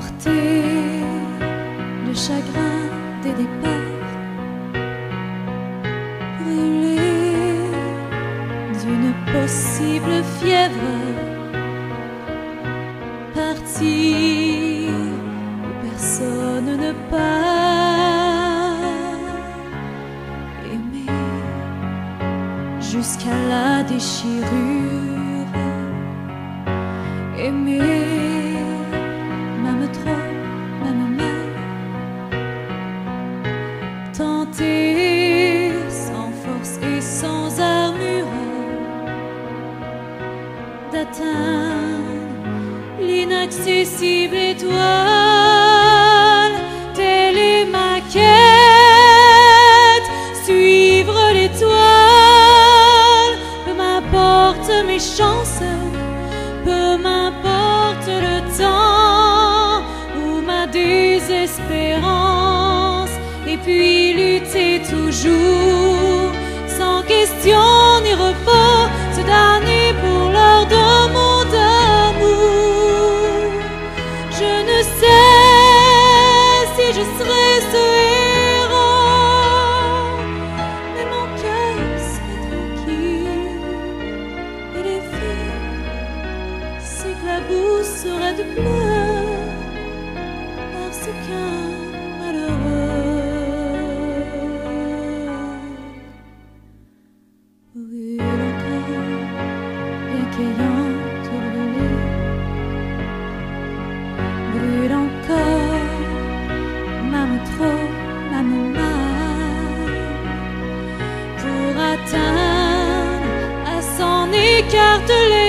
porter le chagrin des départs, brûlé d'une possible fièvre, partir où personne ne part, aimer jusqu'à la déchirure, aimer même trop, même mal, tenter sans force et sans armure d'atteindre l'inaccessible étoile. Telle est ma quête, suivre l'étoile. Peu m'importe mes chances, peu m'importe le temps ou ma désespérance, et puis lutter toujours, sans question ni repos, se damner pour l'heure de mon amour. Je ne sais si je serai ce héros, mais mon cœur serait tranquille, et les filles s'éclabousseraient de pleurs parce qu'un malheureux brûle encore, bien qu'ayant brûlé, brûle encore, même trop, même mal, pour atteindre à s'en écarteler